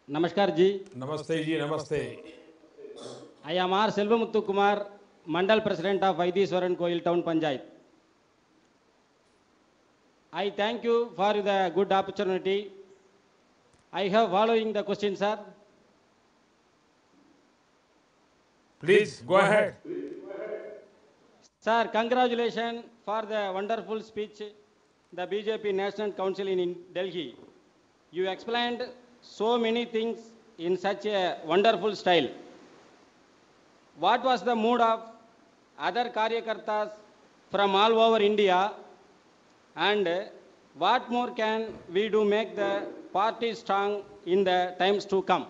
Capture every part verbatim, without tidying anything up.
Namaskar ji. Namaste ji, namaste. I am R. Selvamuthu Kumar, Mandal President of Vaidiswaran Koil Town Panchayat. I thank you for the good opportunity. I have following the question, sir. Please go ahead. Sir, congratulations for the wonderful speech, the B J P National Council in Delhi. You explained so many things in such a wonderful style. What was the mood of other Karyakartas from all over India, and what more can we do make the party strong in the times to come?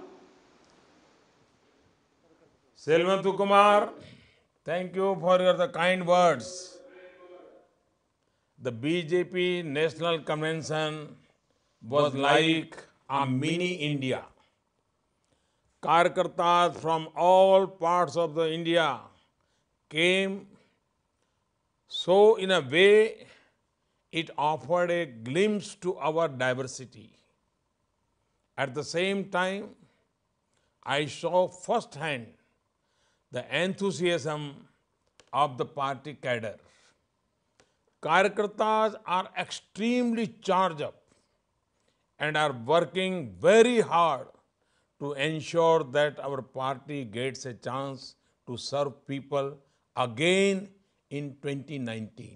Selvantu Kumar, thank you for your the kind words. The B J P National Convention was like a mini India. Karyakartas from all parts of the India came, so in a way it offered a glimpse to our diversity. At the same time, I saw firsthand the enthusiasm of the party cadre. Karyakartas are extremely charged up and are working very hard to ensure that our party gets a chance to serve people again in twenty nineteen.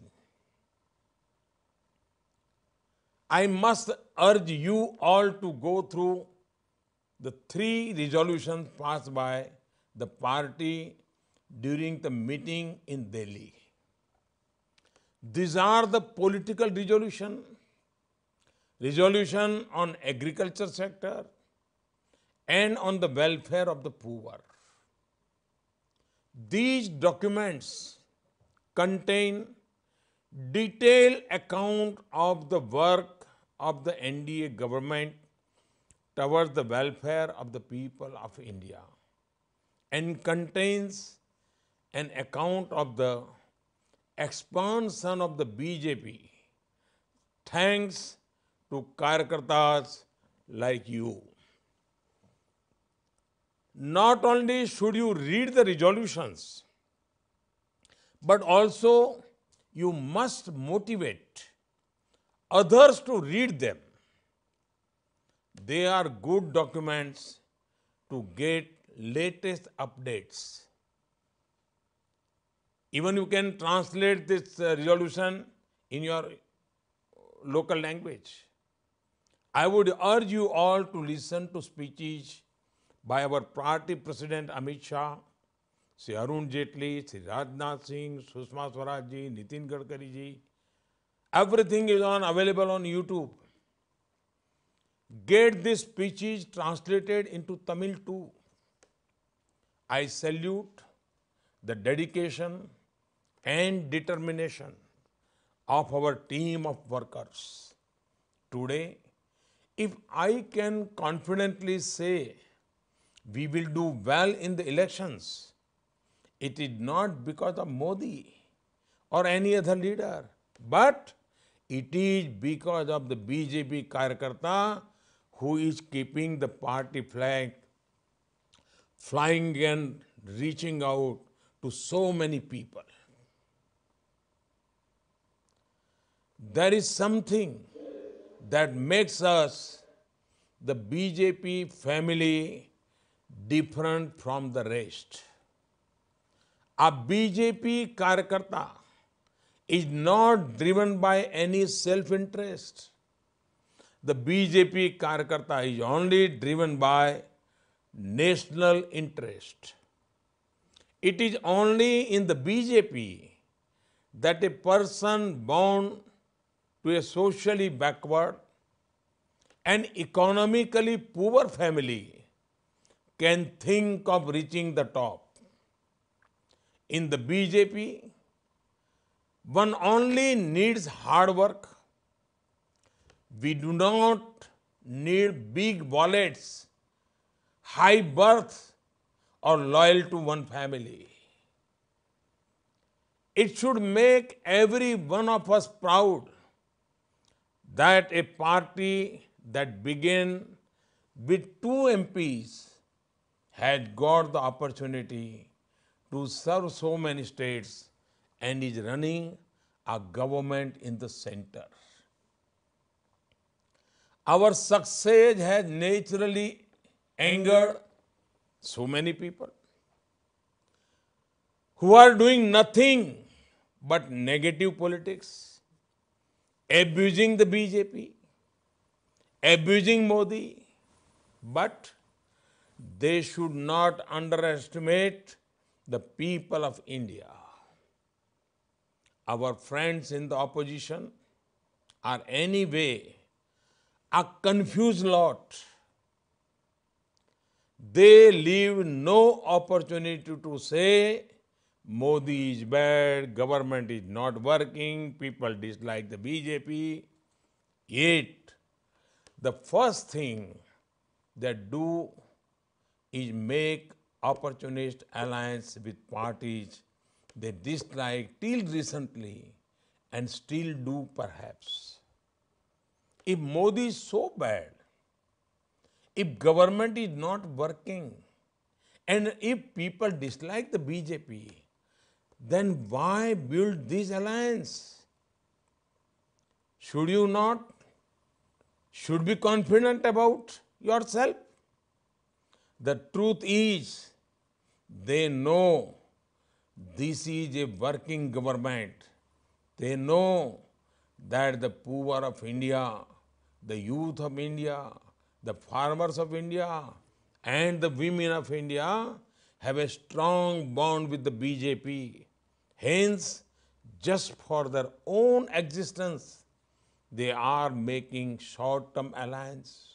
I must urge you all to go through the three resolutions passed by the party during the meeting in Delhi. These are the political resolution, resolution on agriculture sector, and on the welfare of the poor. These documents contain detailed account of the work of the N D A government towards the welfare of the people of India and contains an account of the expansion of the B J P thanks to Karyakartas like you. Not only should you read the resolutions, but also you must motivate others to read them. They are good documents to get latest updates. Even you can translate this uh, resolution in your local language. I would urge you all to listen to speeches by our party president Amit Shah, Sri Arun Jaitley, Sri Rajnath Singh, Sushma Swaraj ji, Nitin Gadkari ji. Everything is on available on YouTube. Get these speeches translated into Tamil too. I salute the dedication and determination of our team of workers. Today, if I can confidently say we will do well in the elections, it is not because of Modi or any other leader, but it is because of the B J P Karyakarta who is keeping the party flag flying and reaching out to so many people. There is something that makes us, the B J P family, different from the rest. A B J P Karyakarta is not driven by any self-interest. The B J P Karyakarta is only driven by national interest. It is only in the B J P that a person born to a socially backward and economically poor family can think of reaching the top. In the B J P, one only needs hard work. We do not need big wallets, high birth, or loyal to one family. It should make every one of us proud that a party that began with two M Ps, had got the opportunity to serve so many states and is running a government in the center. Our success has naturally angered so many people who are doing nothing but negative politics, abusing the B J P, abusing Modi, but they should not underestimate the people of India. Our friends in the opposition are anyway a confused lot. They leave no opportunity to say Modi is bad, government is not working, people dislike the B J P. Yet, the first thing they do is make opportunist alliance with parties they dislike till recently and still do perhaps. If Modi is so bad, if government is not working, and if people dislike the B J P, then why build this alliance? Should you not? Should be confident about yourself? The truth is, they know this is a working government. They know that the poor of India, the youth of India, the farmers of India, and the women of India have a strong bond with the B J P. Hence, just for their own existence, they are making short-term alliance.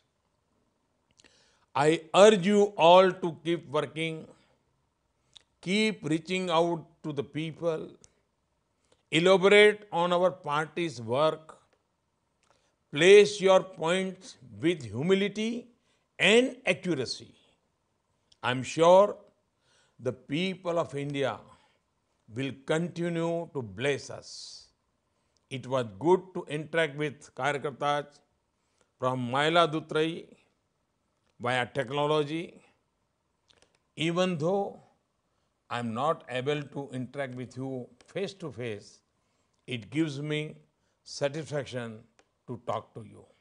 I urge you all to keep working, keep reaching out to the people, elaborate on our party's work, place your points with humility and accuracy. I'm sure the people of India will continue to bless us. It was good to interact with Karyakartas from Mailaduthai via technology. Even though I'm not able to interact with you face to face, it gives me satisfaction to talk to you.